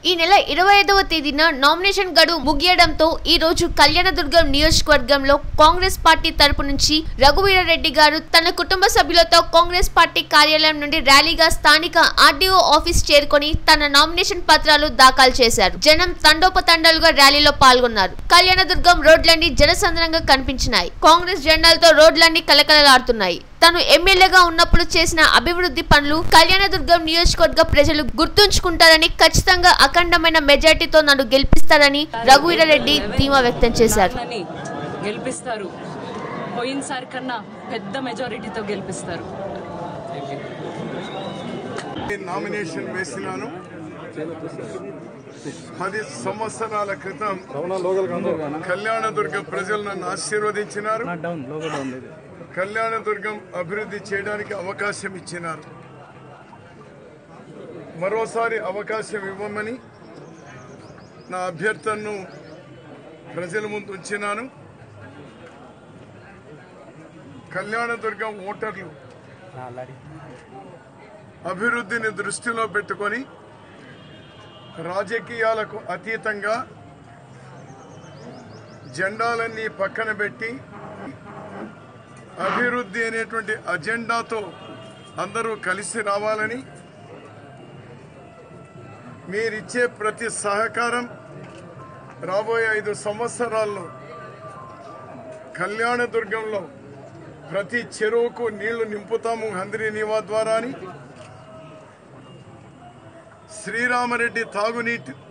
ఈ నెల 25వ తేదీన నామినేషన్ గడువు ముగియడంతో ఈ రోజు కళ్యాణదుర్గం నియోజకవర్గంలో కాంగ్రెస్ పార్టీ తరపు నుంచి రఘువీరారెడ్డి గారు తన కుటుంబ సభ్యులతో కాంగ్రెస్ పార్టీ కార్యాలయం నుండి ర్యాలీగా స్థానిక ఆర్డీఓ ఆఫీస్ చేరుకొని తన నామినేషన్ పత్రాలు దాఖలు చేశారు. జనం తండోపతండాలుగా ర్యాలీలో పాల్గొన్నారు. కళ్యాణదుర్గం రోడ్లన్నీ జనసంద్రంగా కనిపించినాయి. కాంగ్రెస్ జెండాలతో రోడ్లన్నీ కలకలలాడుతున్నాయి. తను ఎమ్మెల్యేగా ఉన్నప్పుడు చేసిన అభివృద్ధి పనులు కళ్యాణదుర్గం నియోజకవర్గ ప్రజలు గుర్తుంచుకుంటారని, ఖచ్చితంగా అఖండమైన మెజార్టీతో నన్ను గెలిపిస్తారని రఘువీరారెడ్డి ధీమా వ్యక్తం చేశారు. గెలిపిస్తారు, పోయినసారి కన్నా పెద్ద మెజారిటీతో గెలిపిస్తారు. నామినేషన్ వేసినాను. 10 సంవత్సరాల క్రితం కళ్యాణదుర్గం ప్రజలు నన్ను ఆశీర్వదించినారు. కళ్యాణదుర్గం అభివృద్ధి చేయడానికి అవకాశం ఇచ్చినారు. మరోసారి అవకాశం ఇవ్వమని నా అభ్యర్థనను ప్రజల ముందు ఉంచినాను. కళ్యాణదుర్గం ఓటర్లు అభివృద్ధిని దృష్టిలో పెట్టుకొని రాజకీయాలకు అతీతంగా జెండాలన్నీ పక్కన పెట్టి అభివృద్ధి అనేటువంటి అజెండాతో అందరూ కలిసి రావాలని, మీరిచ్చే ప్రతి సహకారం రాబోయే 5 సంవత్సరాల్లో కళ్యాణదుర్గంలో ప్రతి చెరువుకు నీళ్లు నింపుతాము హంద్రీ నీవా ద్వారా అని, శ్రీరామరెడ్డి తాగునీటి